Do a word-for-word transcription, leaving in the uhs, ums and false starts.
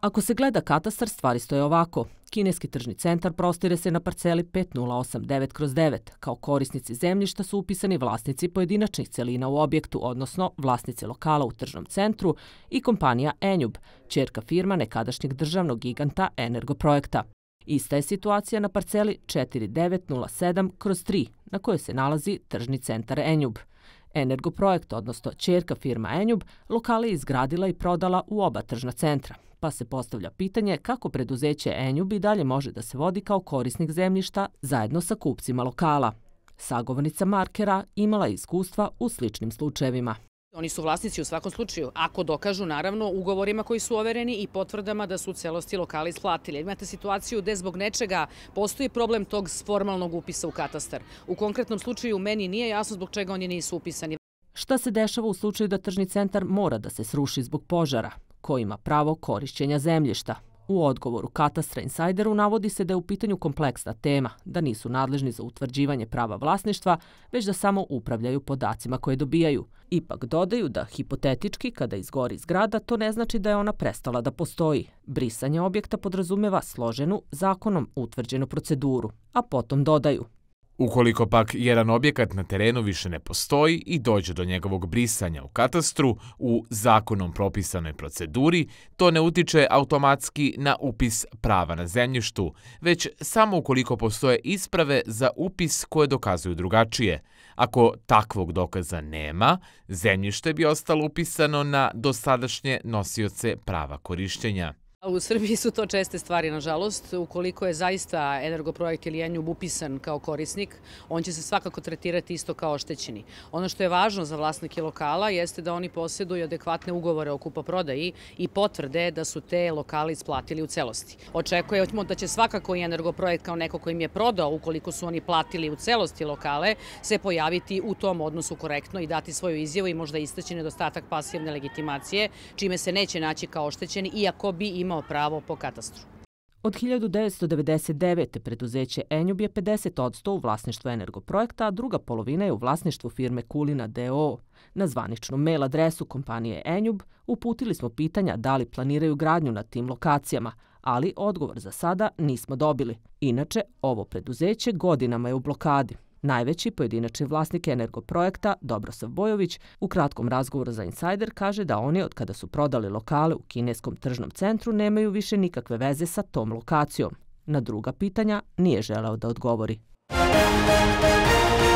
Ako se gleda katastar, stvari stoje ovako. Kineski tržni centar prostire se na parceli pet nula osam devet kroz devet. Kao korisnici zemljišta su upisani vlasnici pojedinačnih celina u objektu, odnosno vlasnici lokala u tržnom centru i kompanija Enjub, ćerka firma nekadašnjeg državnog giganta Energoprojekta. Ista je situacija na parceli četiri devet nula sedam kroz tri, na kojoj se nalazi tržni centar Enjub. Energoprojekt, odnosno ćerka firma Enjub, lokale je izgradila i prodala u oba tržna centra, pa se postavlja pitanje kako preduzeće Enjub i dalje može da se vodi kao korisnik zemljišta zajedno sa kupcima lokala. Sagovornica Markera imala je iskustva u sličnim slučajevima. Oni su vlasnici u svakom slučaju, ako dokažu naravno ugovorima koji su overeni i potvrdama da su u celosti lokali isplatili. Imate situaciju gde zbog nečega postoji problem tog formalnog upisa u katastar. U konkretnom slučaju meni nije jasno zbog čega oni nisu upisani. Šta se dešava u slučaju da tržni centar mora da se sruši zbog požara? Ko ima pravo korišćenja zemljišta? U odgovoru Katastra Insajderu navodi se da je u pitanju kompleksna tema, da nisu nadležni za utvrđivanje prava vlasništva, već da samo upravljaju podacima koje dobijaju. Ipak dodaju da hipotetički, kada izgori zgrada, to ne znači da je ona prestala da postoji. Brisanje objekta podrazumeva složenu, zakonom utvrđenu proceduru, a potom dodaju: ukoliko pak jedan objekat na terenu više ne postoji i dođe do njegovog brisanja u katastru u zakonom propisanoj proceduri, to ne utiče automatski na upis prava na zemljištu, već samo ukoliko postoje isprave za upis koje dokazuju drugačije. Ako takvog dokaza nema, zemljište bi ostalo upisano na dosadašnje nosioce prava korišćenja. U Srbiji su to česte stvari, nažalost. Ukoliko je zaista Energoprojekt ili Enjub upisan kao korisnik, on će se svakako tretirati isto kao oštećeni. Ono što je važno za vlasnike lokala jeste da oni posjeduju adekvatne ugovore o kupoprodaji i potvrde da su te lokale isplatili u celosti. Očekujemo da će svakako i Energoprojekt kao neko ko im je prodao, ukoliko su oni platili u celosti lokale, se pojaviti u tom odnosu korektno i dati svoju izjavu i možda istaći nedostatak pasivne legitimacije, čime se neće naći kao oštećeni, iako bi imao pravo po katastru. Od hiljadu devetsto devedeset devete. preduzeće Enjub je pedeset posto u vlasništvu Energoprojekta, a druga polovina je u vlasništvu firme Kulina d o o. Na zvaničnu mail adresu kompanije Enjub uputili smo pitanja da li planiraju gradnju na tim lokacijama, ali odgovor za sada nismo dobili. Inače, ovo preduzeće godinama je u blokadi. Najveći pojedinačni vlasnik Energoprojekta, Dobrosav Bojović, u kratkom razgovoru za Insajder kaže da oni od kada su prodali lokale u kineskom tržnom centru nemaju više nikakve veze sa tom lokacijom. Na druga pitanja nije želeo da odgovori.